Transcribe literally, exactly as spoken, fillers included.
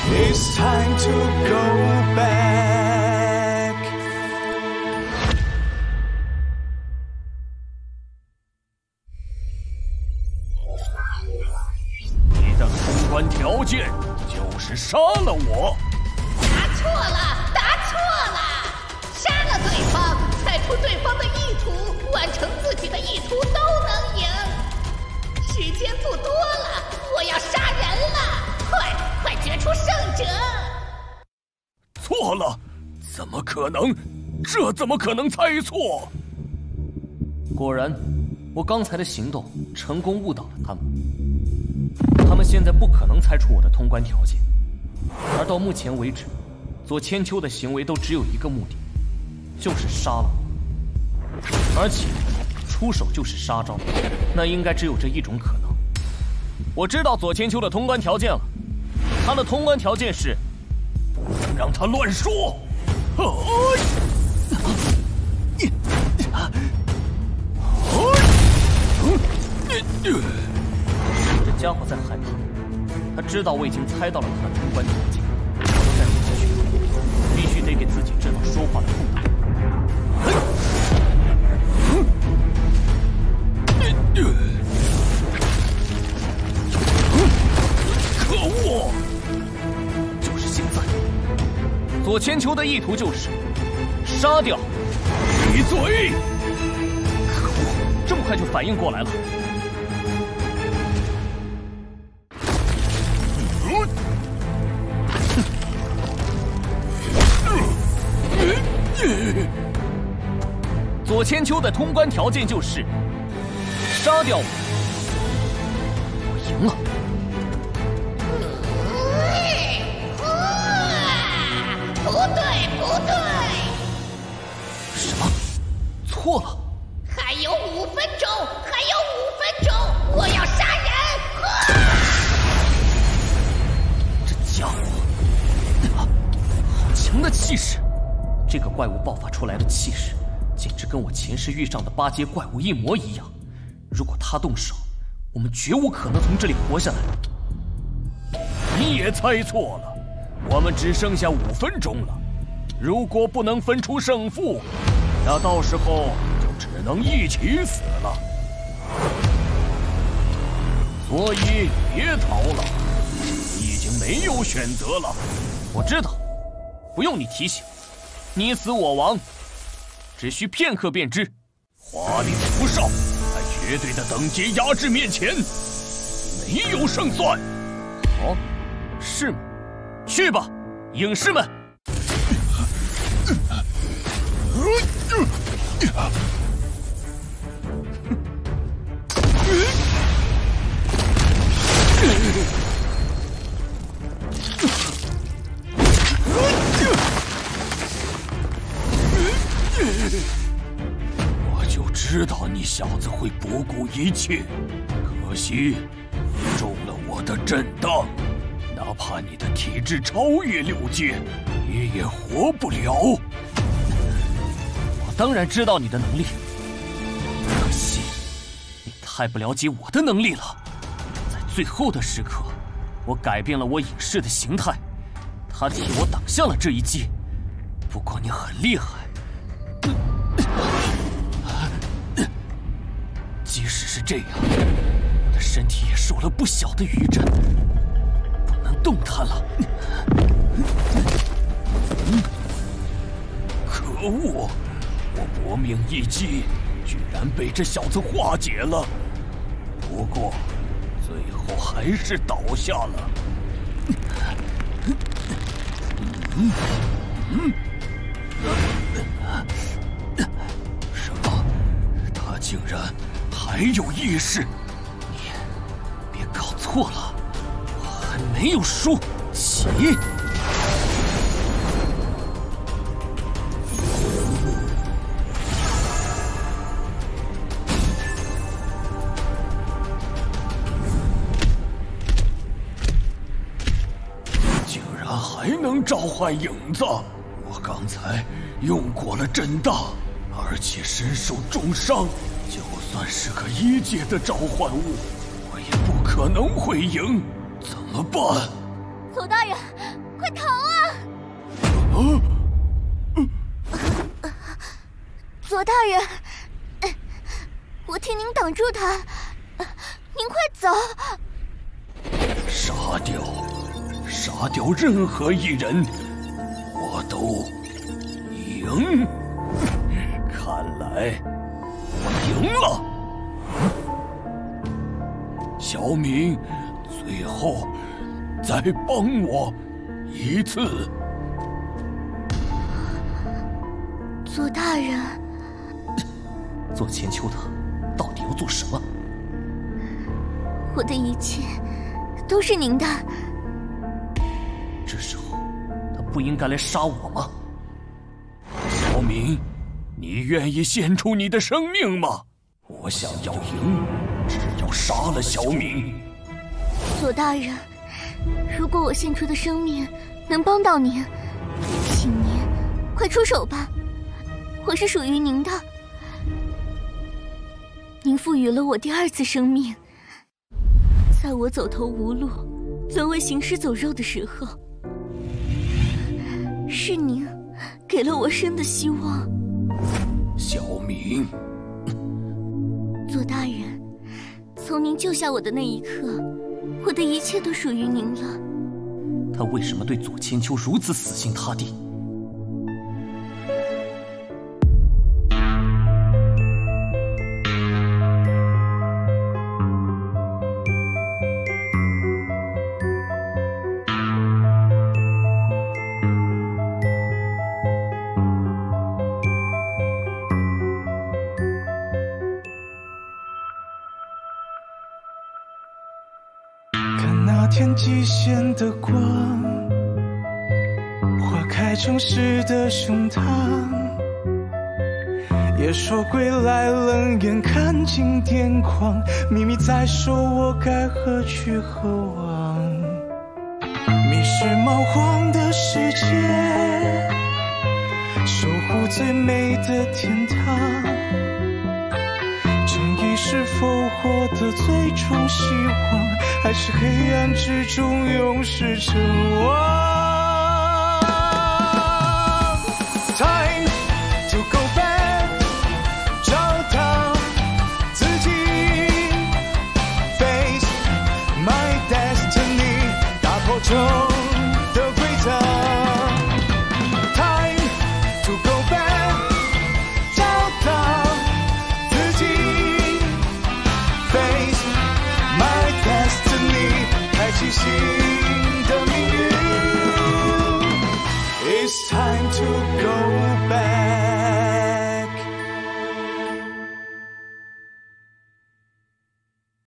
It's time to go back. 你的通关条件就是杀了我。 答错了，答错了！杀了对方，猜出对方的意图，完成自己的意图都能赢。时间不多了，我要杀人了！快，快决出胜者！ 错了，怎么可能？这怎么可能猜错？ 果然，我刚才的行动成功误导了他们。他们现在不可能猜出我的通关条件，而到目前为止，左千秋的行为都只有一个目的，就是杀了我，而且出手就是杀招，那应该只有这一种可能。我知道左千秋的通关条件了，他的通关条件是不能让他乱说。 这家伙在害怕，他知道我已经猜到了他的通关条件，我都再不继续，必须得给自己制造说话的空档。 可恶！ 就是现在，左千秋的意图就是杀掉。 闭嘴！ 可恶，这么快就反应过来了。左千秋的通关条件就是杀掉我，我赢了。 不对，不对！ 什么？错了？ 还有五分钟，还有五分钟，我要杀人！ 这家伙，好强的气势！这个怪物爆发出来的气势，简直跟我前世遇上的八阶怪物一模一样。如果他动手，我们绝无可能从这里活下来。 你也猜错了，我们只剩下五分钟了。如果不能分出胜负，那到时候就只能一起死了。所以别逃了，你已经没有选择了。 我知道，不用你提醒。你死我亡，只需片刻便知。 华丽的福少，在绝对的等级压制面前，没有胜算。 哦，是吗？去吧，影视们！ 我就知道你小子会不顾一切，可惜你中了我的震荡。哪怕你的体质超越六阶，你也活不了。 我当然知道你的能力，可惜你太不了解我的能力了。在最后的时刻，我改变了我隐士的形态，他替我挡下了这一击。不过你很厉害，即使是这样，我的身体也受了不小的余震，不能动弹了。 可恶！我搏命一击，居然被这小子化解了。不过，最后还是倒下了。嗯嗯。什么？他竟然还有意识？ 你别搞错了，我还没有输。起！ 竟然还能召唤影子！我刚才用过了震荡，而且身受重伤，就算是个一阶的召唤物，我也不可能会赢。怎么办？ 左大人。 快逃啊！左大人，我替您挡住他，您快走！ 杀掉，杀掉任何一人，我都赢。看来我赢了。小敏，最后再帮我一次。 左大人， 左千秋他到底要做什么？ 我的一切都是您的。 这时候他不应该来杀我吗？ 小敏，你愿意献出你的生命吗？我想要赢，只要杀了小敏。 左大人，如果我献出的生命能帮到您，请您快出手吧，我是属于您的。您赋予了我第二次生命，在我走投无路、沦为行尸走肉的时候，是您给了我生的希望。 小敏， 左大人，从您救下我的那一刻，我的一切都属于您了。 他为什么对左千秋如此死心塌地？ 那天极限的光，花开城市的胸膛。野兽归来，冷眼看尽癫狂，秘密在手，我该何去何往？迷失冒荒的世界，守护最美的天堂。正义是否获得最终希望，还是黑暗之中永世成王 ？Time to go back， 找到自己 ，Face my destiny， 打破旧。